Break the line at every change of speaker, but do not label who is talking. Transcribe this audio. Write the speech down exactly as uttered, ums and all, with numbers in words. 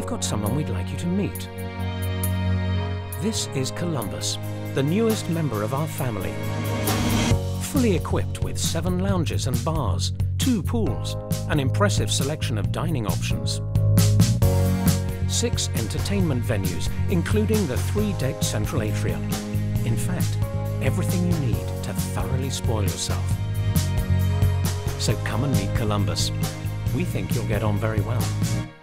got someone we'd like you to meet. This is Columbus, the newest member of our family. Fully equipped with seven lounges and bars, two pools, an impressive selection of dining options. Six entertainment venues, including the three-decked central atrium. In fact, everything you need to thoroughly spoil yourself. So come and meet Columbus. We think you'll get on very well.